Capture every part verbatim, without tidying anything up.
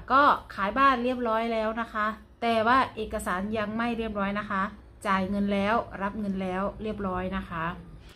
ก็ขายบ้านเรียบร้อยแล้วนะคะแต่ว่าเอกสารยังไม่เรียบร้อยนะคะจ่ายเงินแล้วรับเงินแล้วเรียบร้อยนะคะ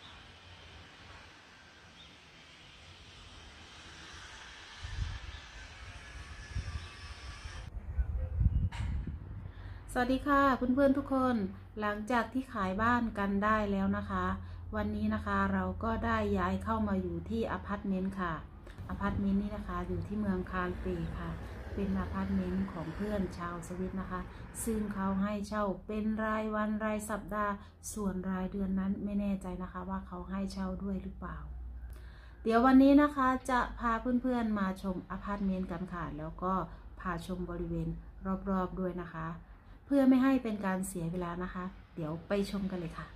สวัสดีค่ะเพื่อนๆทุกคนหลังจากที่ขายบ้านกันได้แล้วนะคะวันนี้นะคะเราก็ได้ย้ายเข้ามาอยู่ที่อพาร์ตเมนต์ค่ะอพาร์ตเมนต์นี้นะคะอยู่ที่เมืองคาลเปค่ะเป็นอพาร์ตเมนต์ของเพื่อนชาวสวิตนะคะซึ่งเขาให้เช่าเป็นรายวันรายสัปดาห์ส่วนรายเดือนนั้นไม่แน่ใจนะคะว่าเขาให้เช่าด้วยหรือเปล่าเดี๋ยววันนี้นะคะจะพาเพื่อนๆมาชมอพาร์ตเมนต์กันค่ะแล้วก็พาชมบริเวณรอบๆด้วยนะคะเพื่อไม่ให้เป็นการเสียเวลานะคะเดี๋ยวไปชมกันเลยค่ะ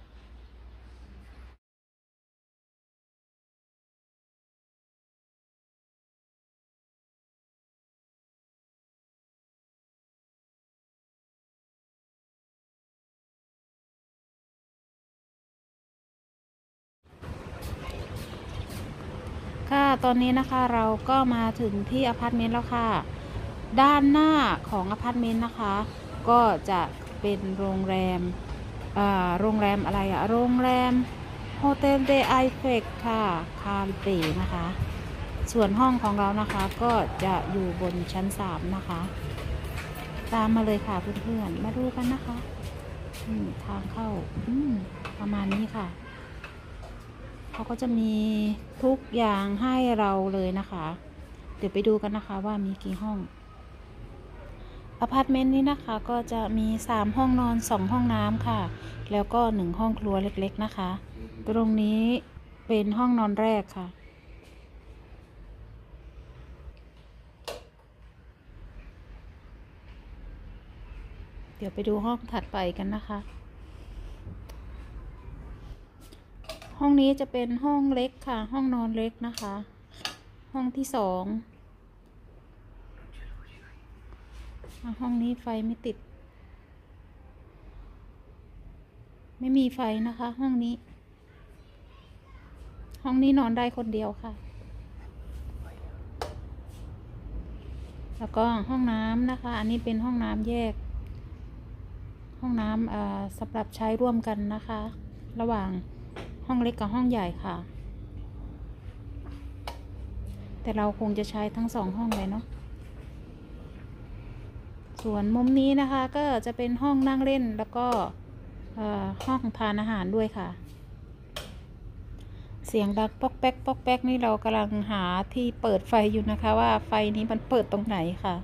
ค่ะตอนนี้นะคะเราก็มาถึงที่อพาร์ตเมนต์แล้วค่ะด้านหน้าของอพาร์ตเมนต์นะคะก็จะเป็นโรงแรมอ่าโรงแรมอะไรอะโรงแรมโฮเทลเดไอเฟกค่ะคาลิเปนะคะส่วนห้องของเรานะคะก็จะอยู่บนชั้นสามนะคะตามมาเลยค่ะเพื่อนๆมาดูกันนะคะทางเข้าประมาณนี้ค่ะเขาก็จะมีทุกอย่างให้เราเลยนะคะเดี๋ยวไปดูกันนะคะว่ามีกี่ห้องอพาร์ตเมนต์นี้นะคะก็จะมีสามห้องนอนสองห้องน้ำค่ะแล้วก็หนึ่งห้องครัวเล็กๆนะคะตรงนี้เป็นห้องนอนแรกค่ะเดี๋ยวไปดูห้องถัดไปกันนะคะห้องนี้จะเป็นห้องเล็กค่ะห้องนอนเล็กนะคะห้องที่สองห้องนี้ไฟไม่ติดไม่มีไฟนะคะห้องนี้ห้องนี้นอนได้คนเดียวค่ะแล้วก็ห้องน้ำนะคะอันนี้เป็นห้องน้ำแยกห้องน้ำสำหรับใช้ร่วมกันนะคะระหว่างห้องเล็กกับห้องใหญ่ค่ะแต่เราคงจะใช้ทั้งสองห้องเลยเนาะส่วนมุมนี้นะคะก็จะเป็นห้องนั่งเล่นแล้วก็ห้องทานอาหารด้วยค่ะเสียงดังป๊อกแป๊กป๊อกแป๊กนี่เรากำลังหาที่เปิดไฟอยู่นะคะว่าไฟนี้มันเปิดตรงไหนค่ะ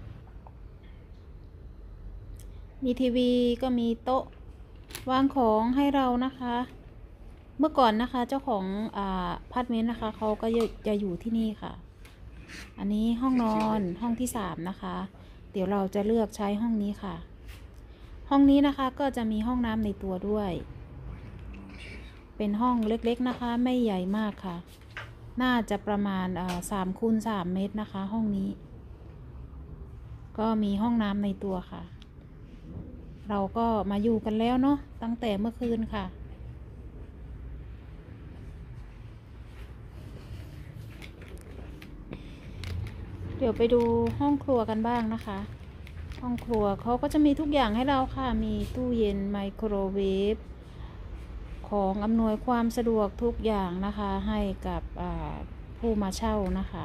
มีทีวีก็มีโต๊ะวางของให้เรานะคะเมื่อก่อนนะคะเจ้าของอ่าอพาร์ตเมนต์นะคะเขาก็จะอยู่ที่นี่ค่ะอันนี้ห้องนอนห้องที่สามนะคะเดี๋ยวเราจะเลือกใช้ห้องนี้ค่ะห้องนี้นะคะก็จะมีห้องน้ำในตัวด้วยเป็นห้องเล็กๆนะคะไม่ใหญ่มากค่ะน่าจะประมาณสามคูณสามเมตรนะคะห้องนี้ก็มีห้องน้ำในตัวค่ะเราก็มาอยู่กันแล้วเนาะตั้งแต่เมื่อคืนค่ะเดี๋ยวไปดูห้องครัวกันบ้างนะคะห้องครัวเขาก็จะมีทุกอย่างให้เราค่ะมีตู้เย็นไมโครเวฟของอำนวยความสะดวกทุกอย่างนะคะให้กับผู้มาเช่านะคะ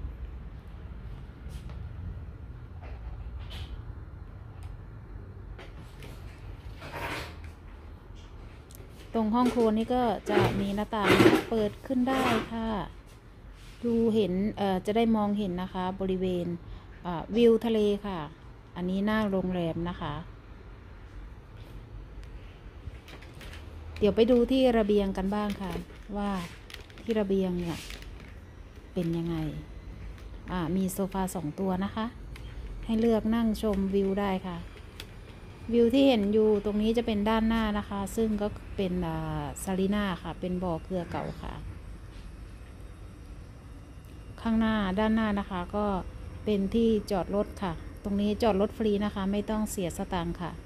ตรงห้องครัวนี้ก็จะมีหน้าต่างเปิดขึ้นได้ค่ะดูเห็นเอ่อจะได้มองเห็นนะคะบริเวณวิวทะเลค่ะอันนี้หน้าโรงแรมนะคะเดี๋ยวไปดูที่ระเบียงกันบ้างค่ะว่าที่ระเบียงเนี่ยเป็นยังไงอ่ามีโซฟาสองตัวนะคะให้เลือกนั่งชมวิวได้ค่ะวิวที่เห็นอยู่ตรงนี้จะเป็นด้านหน้านะคะซึ่งก็เป็นซาลีน่าค่ะเป็นบ่อเกลือเก่าค่ะข้างหน้าด้านหน้านะคะก็เป็นที่จอดรถค่ะตรงนี้จอดรถฟรีนะคะไม่ต้องเสียสตางค์ค่ะ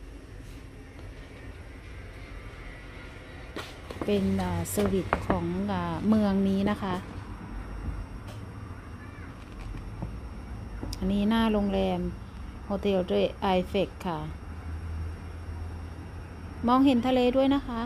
เป็นเซอร์วิสของเมืองนี้นะคะอันนี้หน้าโรงแรมโฮเทลเดไอเฟกค่ะมองเห็นทะเลด้วยนะคะ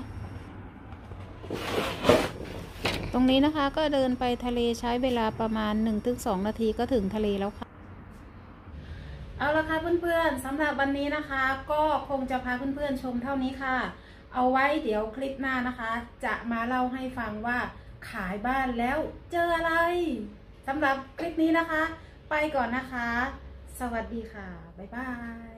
ตรงนี้นะคะก็เดินไปทะเลใช้เวลาประมาณ หนึ่งถึงสอง นาทีก็ถึงทะเลแล้วค่ะเอาละค่ะเพื่อนๆสำหรับวันนี้นะคะก็คงจะพาเพื่อนๆชมเท่านี้ค่ะเอาไว้เดี๋ยวคลิปหน้านะคะจะมาเล่าให้ฟังว่าขายบ้านแล้วเจออะไรสำหรับคลิปนี้นะคะไปก่อนนะคะสวัสดีค่ะบ๊ายบาย